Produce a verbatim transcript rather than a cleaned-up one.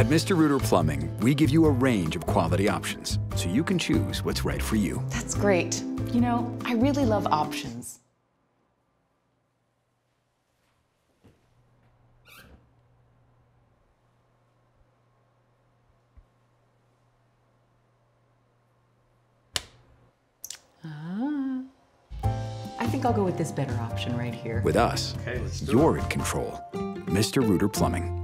At Mister Rooter Plumbing, we give you a range of quality options, so you can choose what's right for you. That's great. You know, I really love options. Ah. I think I'll go with this better option right here. With us, Okay, let's do you're in control. Mister Rooter Plumbing.